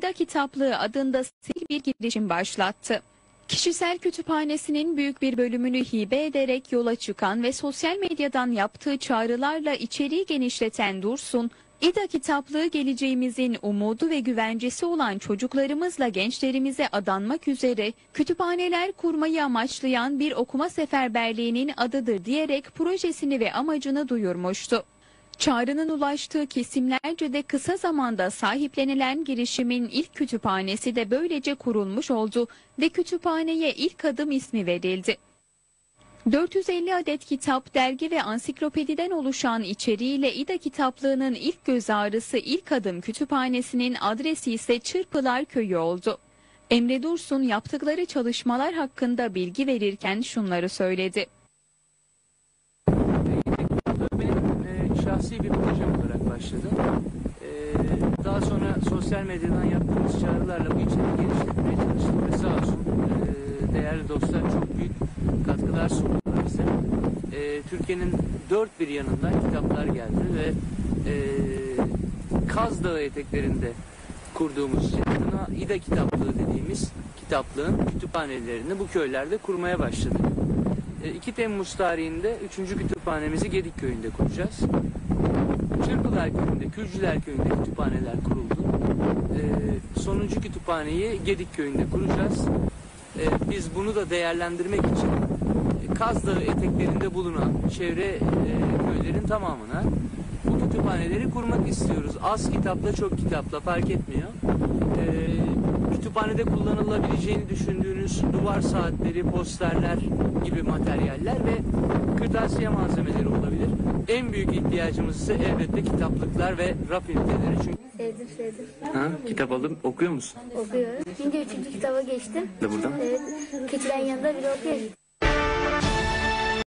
İda Kitaplığı adında sivil bir girişim başlattı. Kişisel kütüphanesinin büyük bir bölümünü hibe ederek yola çıkan ve sosyal medyadan yaptığı çağrılarla içeriği genişleten Dursun, İda Kitaplığı geleceğimizin umudu ve güvencesi olan çocuklarımızla gençlerimize adanmak üzere kütüphaneler kurmayı amaçlayan bir okuma seferberliğinin adıdır diyerek projesini ve amacını duyurmuştu. Çağrının ulaştığı kesimlerce de kısa zamanda sahiplenilen girişimin ilk kütüphanesi de böylece kurulmuş oldu ve kütüphaneye ilk adım ismi verildi. 450 adet kitap, dergi ve ansiklopediden oluşan içeriğiyle İda Kitaplığı'nın ilk göz ağrısı ilk adım kütüphanesinin adresi ise Çırpılar Köyü oldu. Emre Dursun yaptıkları çalışmalar hakkında bilgi verirken şunları söyledi. Şahsi bir projem olarak başladı. Daha sonra sosyal medyadan yaptığımız çağrılarla bu içeriği genişletmeye çalıştık ve sağ olsun değerli dostlar çok büyük katkılar sundular bize. Türkiye'nin dört bir yanından kitaplar geldi ve Kaz Dağı eteklerinde kurduğumuz için buna İda Kitaplığı dediğimiz kitaplığın kütüphanelerini bu köylerde kurmaya başladık. 2 Temmuz tarihinde 3. kütüphanemizi Gedik Köyü'nde kuracağız. Çırpılar Köyü'nde, Külcüler Köyü'nde kütüphaneler kuruldu. Sonuncu kütüphaneyi Gedik Köyü'nde kuracağız. Biz bunu da değerlendirmek için Kaz Dağı eteklerinde bulunan çevre köylerin tamamına bu kütüphaneleri kurmak istiyoruz. Az kitapla çok kitapla fark etmiyor. Kütüphanede kullanılabileceğini düşündüğünüz duvar saatleri, posterler gibi materyaller ve kırtasiye malzemeleri olabilir. En büyük ihtiyacımız ise elbette kitaplıklar ve raf üniteleri. Çünkü Sevdim. ha, kitap alıp okuyor musun? Okuyorum. Şimdi 3. kitaba geçtim. Buradan. Evet. Keçilerin yanında bile okuyorum.